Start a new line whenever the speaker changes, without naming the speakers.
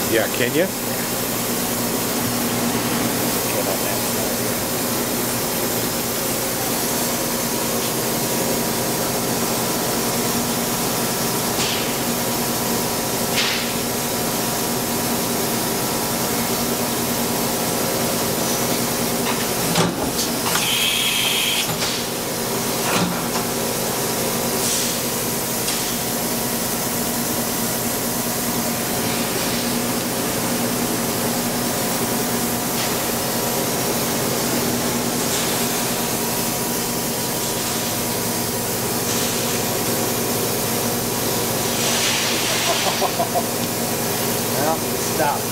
Yeah, can you?
Get on that side here. Well, stop.